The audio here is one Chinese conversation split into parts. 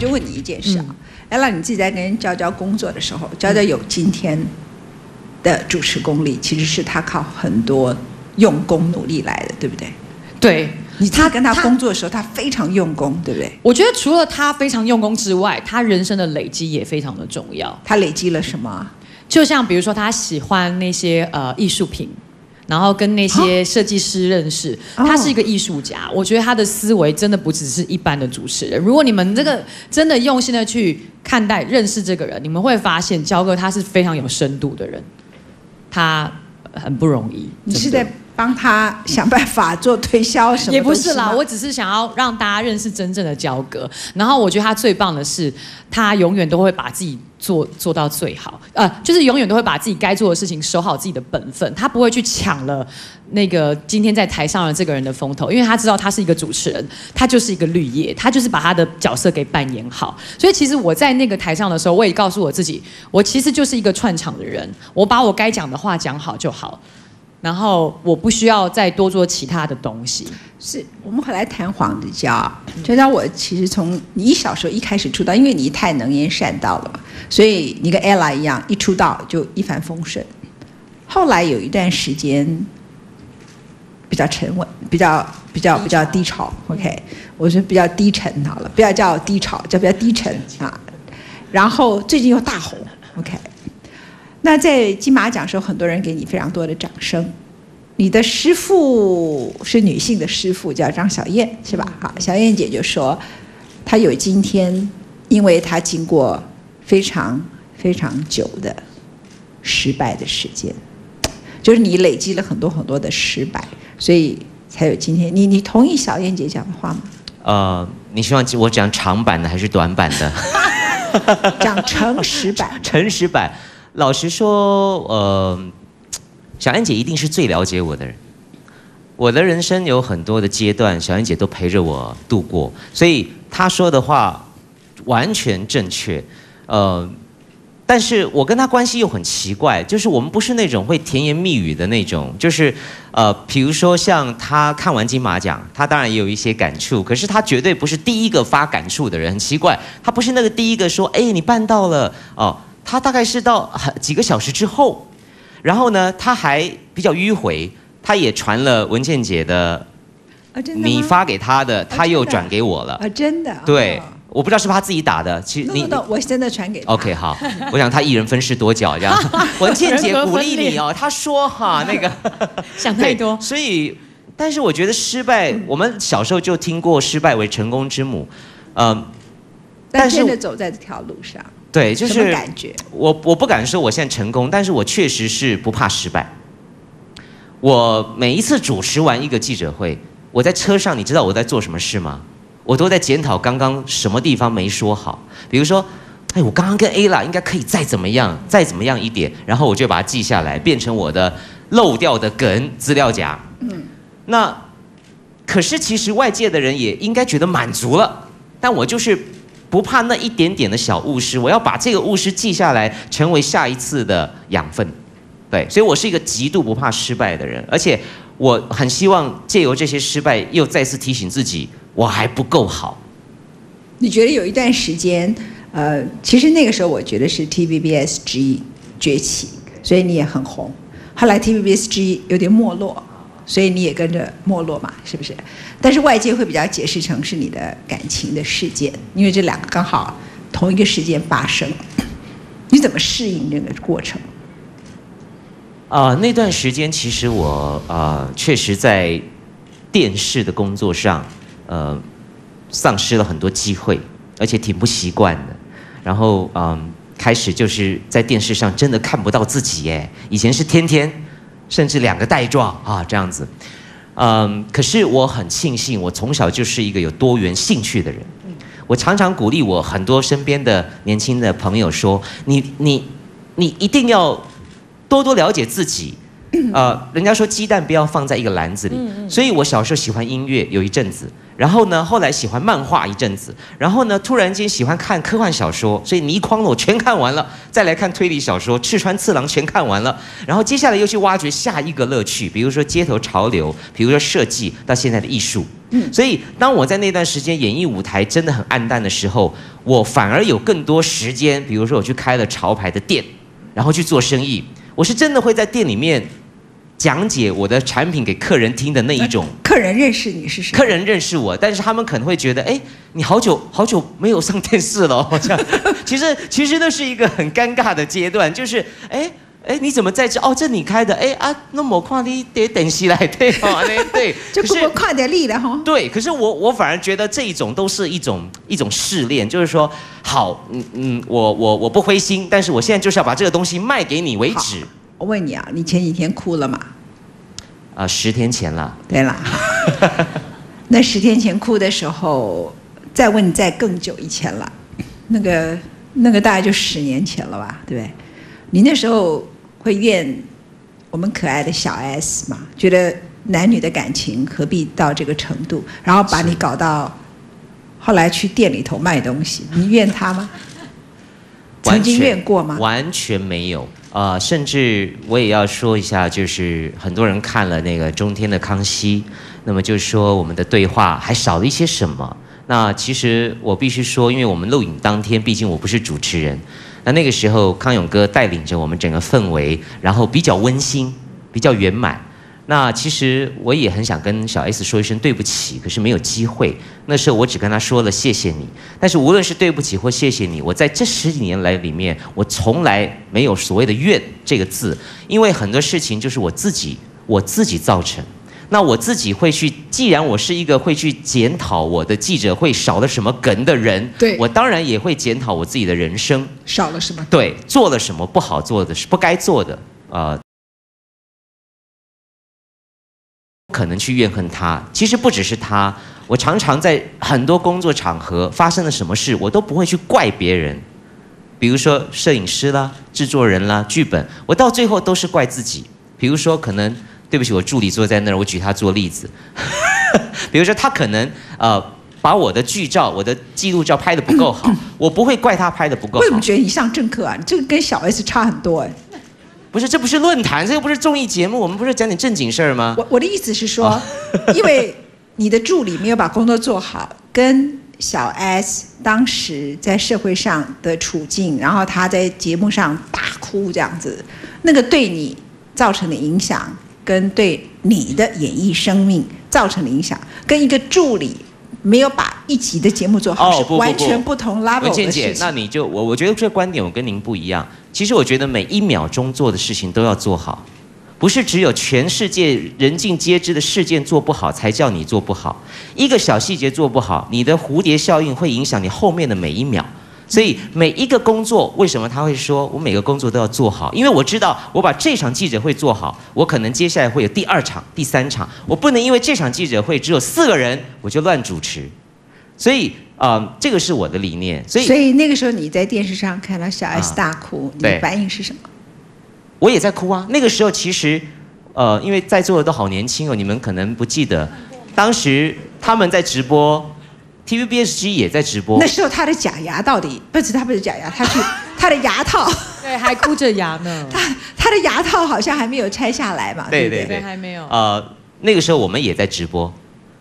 就问你一件事啊，ella，你自己在跟娇娇工作的时候，娇娇有今天的主持功力，其实是她靠很多用功努力来的，对不对？ 对。 他跟他工作的时候，他非常用功，对不对？ 我觉得除了他非常用功之外，他人生的累积也非常的重要。 他累积了什么？ 就像比如说，他喜欢那些艺术品，然后跟那些设计师认识。他是一个艺术家，我觉得他的思维真的不只是一般的主持人。如果你们这个真的用心的去看待、认识这个人，你们会发现焦哥他是非常有深度的人，他很不容易。 你是在帮他想办法做推销什么？ 也不是啦，我只是想要让大家认识真正的焦哥。然后我觉得他最棒的是，他永远都会把自己做到最好，就是永远都会把自己该做的事情守好自己的本分，他不会去抢了那个今天在台上的这个人的风头，因为他知道他是一个主持人，他就是一个绿叶，他就是把他的角色给扮演好。所以其实我在那个台上的时候，我也告诉我自己，我其实就是一个串场的人，我把我该讲的话讲好就好。然后我不需要再多做其他的东西。 是我们回来谈黄子佼，就让我其实从你小时候一开始出道，因为你太能言善道了嘛，所以你跟 ella 一样，一出道就一帆风顺。后来有一段时间比较沉稳，比较低潮。OK， 我说比较低沉好了，不要叫低潮，叫比较低沉啊。然后最近又大红。OK。那在金马奖的时候，很多人给你非常多的掌声。你的师父是女性的师父，叫张小燕，是吧？好，小燕姐就说，她有今天，因为她经过非常非常久的失败的时间，就是你累积了很多很多的失败，所以才有今天。你同意小燕姐讲的话吗？ 你希望我讲长版的还是短版的？ 讲诚实版。 诚实版。老实说，小燕姐一定是最了解我的人。我的人生有很多的阶段，小燕姐都陪着我度过，所以她说的话完全正确。但是我跟她关系又很奇怪，就是我们不是那种会甜言蜜语的那种，就是比如说像她看完金马奖，她当然也有一些感触，可是她绝对不是第一个发感触的人，很奇怪，她不是那个第一个说，哎，你办到了哦。他大概是到几个小时之后，然后呢，他还比较迂回，他也传了文倩姐的，你发给他的，他又转给我了。 真的。 对，我不知道是不是他自己打的，其实我真的传给他。 OK， 好，我想他一人分饰多角这样。文倩姐鼓励你哦，她说哈那个想太多， 所以，但是我觉得失败，我们小时候就听过失败为成功之母， 但是真的走在这条路上。 对，就是什么感觉？ 我不敢说我现在成功，但是我确实是不怕失败。我每一次主持完一个记者会，我在车上，你知道我在做什么事吗？我都在检讨刚刚什么地方没说好。比如说，哎，我刚刚跟 ella 应该可以再怎么样一点，然后我就把它记下来，变成我的漏掉的梗资料夹。那可是其实外界的人也应该觉得满足了，但我就是不怕那一点点的小误失，我要把这个误失记下来，成为下一次的养分。对，所以我是一个极度不怕失败的人，而且我很希望借由这些失败，又再次提醒自己，我还不够好。 你觉得有一段时间，其实那个时候我觉得是 TVBSG 崛起，所以你也很红。后来 TVBSG 有点没落，所以你也跟着没落嘛，是不是？但是外界会比较解释成是你的感情的事件，因为这两个刚好同一个时间发生。你怎么适应这个过程？ 那段时间其实我确实在电视的工作上，丧失了很多机会，而且挺不习惯的。然后开始就是在电视上真的看不到自己耶，以前是天天，甚至2个带状啊这样子。可是我很庆幸，我从小就是一个有多元兴趣的人。我常常鼓励我很多身边的年轻的朋友说：你一定要多多了解自己， 人家说鸡蛋不要放在一个篮子里，所以我小时候喜欢音乐有一阵子，然后呢，后来喜欢漫画一阵子，然后呢，突然间喜欢看科幻小说，所以倪匡我全看完了，再来看推理小说，赤川次郎全看完了，然后接下来又去挖掘下一个乐趣，比如说街头潮流，比如说设计，到现在的艺术。所以当我在那段时间演艺舞台真的很暗淡的时候，我反而有更多时间，比如说我去开了潮牌的店，然后去做生意，我是真的会在店里面讲解我的产品给客人听的那一种。 客人认识你是谁？ 客人认识我，但是他们可能会觉得，哎，你好久没有上电视了哦，这样。其实那是一个很尴尬的阶段，就是哎，你怎么在这？哦，这你开的，哎啊，那么快你得等起来对哦，对。 就不快点力了哈。 对，可是我反而觉得这一种都是一种试炼，就是说，好，我不灰心，但是我现在就是要把这个东西卖给你为止。 我问你啊，你前几天哭了吗 ？10天前了。 对了，那10天前哭的时候，再问你再更久以前了，那个大概就10年前了吧，对不对？你那时候会怨我们可爱的小 S 吗？觉得男女的感情何必到这个程度，然后把你搞到后来去店里头卖东西，你怨他吗？曾经怨过吗？ 完全没有。甚至我也要说一下，就是很多人看了那个中天的康熙，那么就是说我们的对话还少了一些什么。那其实我必须说，因为我们录影当天，毕竟我不是主持人，那个时候康永哥带领着我们整个氛围，然后比较温馨，比较圆满。那其实我也很想跟小 S 说一声对不起，可是没有机会。那时候我只跟他说了谢谢你，但是无论是对不起或谢谢你，我在这10几年来里面，我从来没有所谓的怨这个字，因为很多事情就是我自己造成。那我自己会去，既然我是一个会去检讨我的记者会少了什么梗的人， 对， 我当然也会检讨我自己的人生少了什么， 对，做了什么不好做的，是不该做的，可能去怨恨他。其实不只是他，我常常在很多工作场合发生了什么事，我都不会去怪别人，比如说摄影师啦、制作人啦、剧本，我到最后都是怪自己。比如说可能。对不起，我助理坐在那儿，我举他做例子。比如说，他可能把我的剧照、我的记录照拍得不够好，我不会怪他拍得不够好。 为什么觉得你上政客啊？你这个跟小 S 差很多哎。 不是，这不是论坛，这又不是综艺节目，我们不是讲点正经事儿吗？ 我的意思是说，因为你的助理没有把工作做好，跟小 S 当时在社会上的处境，然后他在节目上大哭这样子，那个对你造成的影响。跟对你的演艺生命造成的影响，跟一个助理没有把一集的节目做好是完全不同 level 的事情。 文倩姐，那你就我觉得这个观点我跟您不一样。其实我觉得每1秒钟做的事情都要做好，不是只有全世界人尽皆知的事件做不好才叫你做不好。一个小细节做不好，你的蝴蝶效应会影响你后面的每1秒。所以每一个工作，为什么他会说我每个工作都要做好？因为我知道，我把这场记者会做好，我可能接下来会有第2场、第3场，我不能因为这场记者会只有4个人，我就乱主持。所以这个是我的理念。所以那个时候你在电视上看到小 S 大哭，你的反应是什么？ 我也在哭啊。那个时候其实因为在座的都好年轻哦，你们可能不记得，当时他们在直播。TVBSG 也在直播， 那时候他的假牙到底不是假牙，他的牙套， 对，还箍着牙呢。 他的牙套好像还没有拆下来嘛， 对，还没有。 那个时候我们也在直播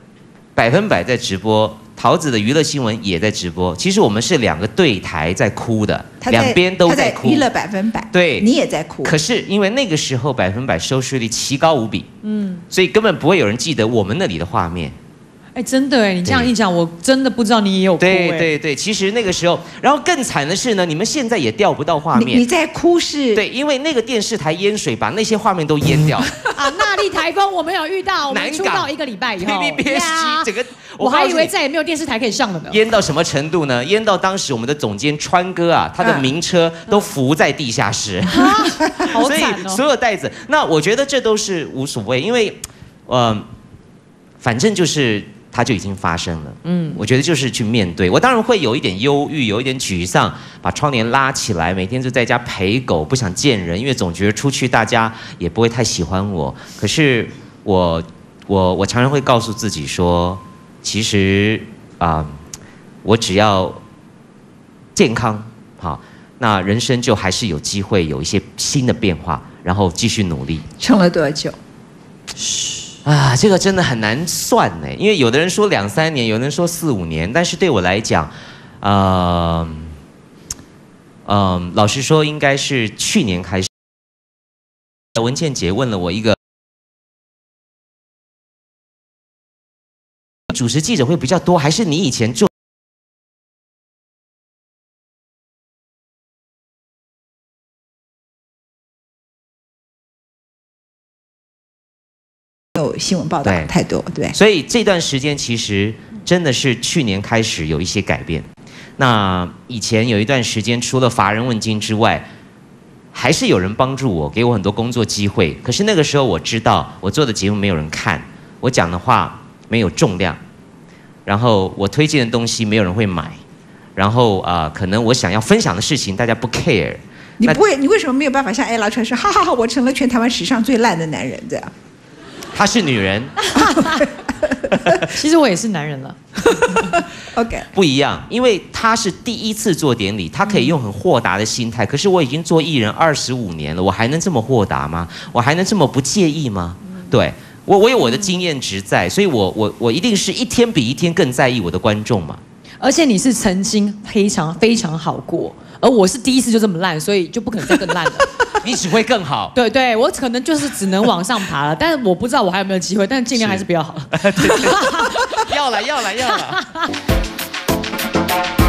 ，100%在直播，桃子的娱乐新闻也在直播。其实我们是2个对台在哭的，两边都在哭。 娱乐100%， 对， 你也在哭。 可是因为那个时候100%收视率奇高无比，所以根本不会有人记得我们那里的画面。 哎，真的哎，你这样一讲，我真的不知道你也有哭。 对，其实那个时候，然后更惨的是呢，你们现在也调不到画面。 你在哭是？ 对，因为那个电视台淹水，把那些画面都淹掉。 啊，那莉台风我们有遇到，我们出道1个礼拜以后 ，TVBSG 整个， 我还以为再也没有电视台可以上了呢。 淹到什么程度呢？淹到当时我们的总监川哥啊，他的名车都浮在地下室。 好惨哦！ 所以所有袋子，那我觉得这都是无所谓，因为，反正就是。 它就已经发生了。我觉得就是去面对。我当然会有一点忧郁，有一点沮丧，把窗帘拉起来，每天就在家陪狗，不想见人，因为总觉得出去大家也不会太喜欢我。可是我常常会告诉自己说，其实我只要健康，好，那人生就还是有机会有一些新的变化，然后继续努力。 撑了多久？ 这个真的很难算呢，因为有的人说2-3年，有的人说4-5年，但是对我来讲，老实说，应该是去年开始。文倩姐问了我一个，主持记者会比较多，还是你以前做？ 有新闻报道太多，对。 所以这段时间其实真的是去年开始有一些改变。那以前有一段时间，除了乏人问津之外，还是有人帮助我，给我很多工作机会。可是那个时候我知道，我做的节目没有人看，我讲的话没有重量，然后我推荐的东西没有人会买，然后可能我想要分享的事情大家不 care。 你为什么没有办法像艾拉传说，哈哈哈，我成了全台湾史上最烂的男人这样？ 她是女人， 其实我也是男人了。 OK， 不一样，因为她是第一次做典礼，她可以用很豁达的心态。可是我已经做艺人25年了，我还能这么豁达吗？我还能这么不介意吗？对，我有我的经验值在，所以我一定是一天比一天更在意我的观众嘛。 而且你是曾经非常非常好过，而我是第一次就这么烂，所以就不可能再更烂了。 你只会更好。 对对，我可能就是只能往上爬了，但是我不知道我还有没有机会，但尽量还是不要好了。 要了。